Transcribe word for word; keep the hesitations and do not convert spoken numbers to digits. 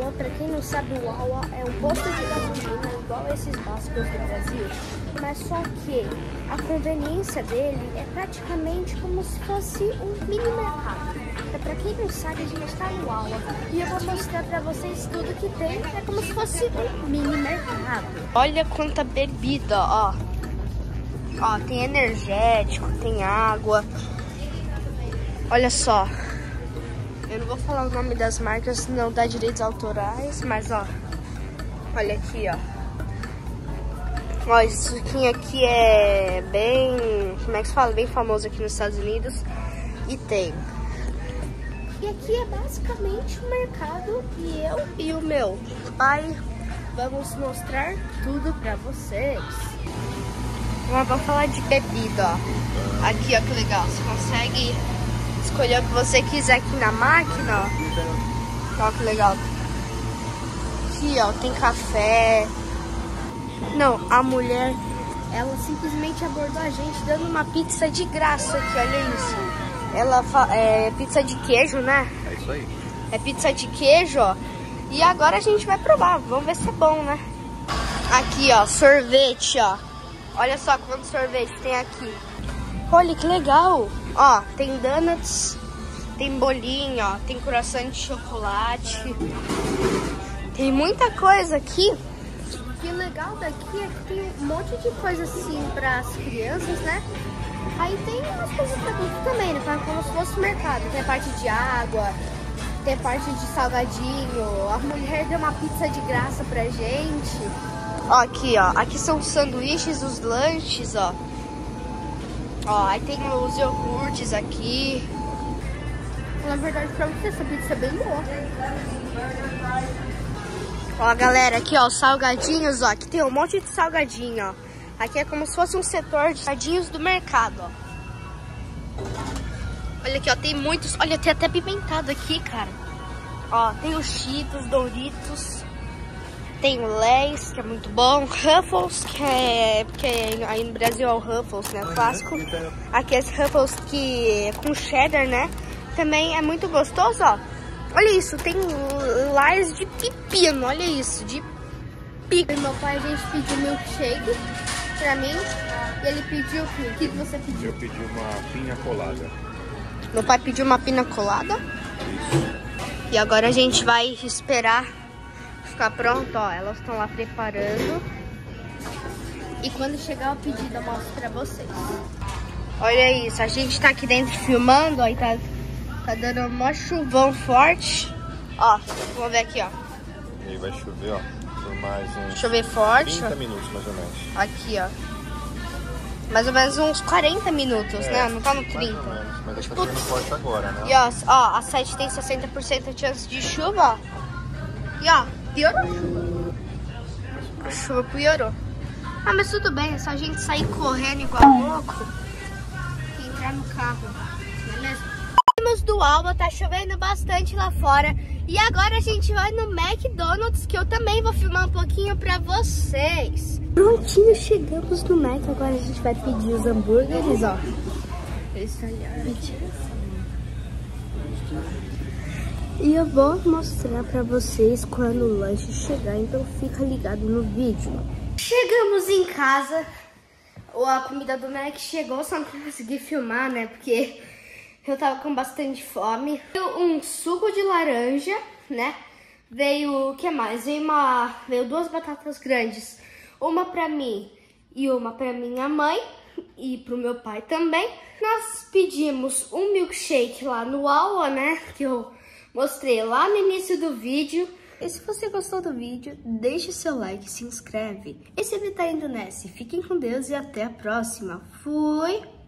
Então, pra quem não sabe, o Wawa é um posto de gasolina igual a esses básicos do Brasil, mas só que a conveniência dele é praticamente como se fosse um mini mercado. Então, pra quem não sabe, a gente está no Wawa e eu vou mostrar pra vocês tudo que tem, é como se fosse um mini mercado. Olha quanta bebida, ó. Ó, tem energético, tem água. Olha só. Eu não vou falar o nome das marcas, não dá direitos autorais, mas ó, olha aqui, ó. Ó, esse suquinho aqui é bem, como é que se fala? Bem famoso aqui nos Estados Unidos. E tem. E aqui é basicamente o mercado e eu e o meu pai vamos mostrar tudo pra vocês. Agora vamos falar de bebida, ó. Aqui, ó, que legal, você consegue escolher o que você quiser aqui na máquina, ó. Ó que legal. Aqui, ó, tem café. Não, a mulher, ela simplesmente abordou a gente dando uma pizza de graça aqui, olha isso. Ela é pizza de queijo, né? É isso aí. É pizza de queijo, ó. E agora a gente vai provar, vamos ver se é bom, né? Aqui, ó, sorvete, ó. Olha só quanto sorvete tem aqui. Olha que legal. Ó, tem donuts, tem bolinho, ó, tem croissant de chocolate. Tem muita coisa aqui. E o legal daqui é que tem um monte de coisa assim para as crianças, né? Aí tem umas coisas pra adulto também, né? Como se fosse mercado. Tem a parte de água, tem a parte de salgadinho. A mulher deu uma pizza de graça pra gente. Ó, aqui, ó. Aqui são os sanduíches, os lanches, ó. Ó, aí tem os iogurtes aqui. Na verdade, pra você, essa pizza é bem boa. Ó, galera, aqui, ó, salgadinhos, ó. Aqui tem um monte de salgadinho, ó. Aqui é como se fosse um setor de salgadinhos do mercado, ó. Olha aqui, ó, tem muitos. Olha, tem até pimentado aqui, cara. Ó, tem os Cheetos, Doritos. Tem o Lay's, que é muito bom. Ruffles, que é... Porque aí no Brasil é o Ruffles, né? Clássico. Aqui esse Ruffles que é com cheddar, né? Também é muito gostoso, ó. Olha isso, tem Lay's de pepino. Olha isso, de pepino. Meu pai, a gente pediu milkshake pra mim. E ele pediu o quê? O que você pediu? Eu pedi uma pinha colada. Meu pai pediu uma pina colada. Isso. E agora a gente vai esperar ficar pronto, ó. Elas estão lá preparando. E quando chegar o pedido eu mostro pra vocês. Olha isso, a gente tá aqui dentro filmando, ó. E tá, tá dando um chuvão forte. Ó, vamos ver aqui, ó. E aí vai chover, ó, por mais uns Chover forte. trinta minutos, mais ou menos. Aqui, ó. Mais ou menos uns quarenta minutos, É, né? Não tá no mais trinta. ou menos, mas tá Tipo, chovendo forte agora, né? e ó, ó, a sete tem sessenta por cento de chance de chuva, ó. E ó, piorou. A chuva piorou. Ah, mas tudo bem, é só a gente sair correndo igual louco e entrar no carro, beleza? Saímos do Wawa, tá chovendo bastante lá fora. E agora a gente vai no McDonald's, que eu também vou filmar um pouquinho pra vocês. Prontinho, chegamos no Mac. Agora a gente vai pedir os hambúrgueres, ó. Esse ali, e eu vou mostrar pra vocês quando o lanche chegar, então fica ligado no vídeo. Chegamos em casa. A comida do Mac chegou, só não consegui filmar, né? Porque eu tava com bastante fome. Veio um suco de laranja, né? Veio, o que mais? Veio, uma, veio duas batatas grandes. Uma pra mim e uma pra minha mãe. E pro meu pai também. Nós pedimos um milkshake lá no Wawa, né? Que eu mostrei lá no início do vídeo. E se você gostou do vídeo, deixe seu like e se inscreve. E se você tá indo nessa, fiquem com Deus e até a próxima. Fui!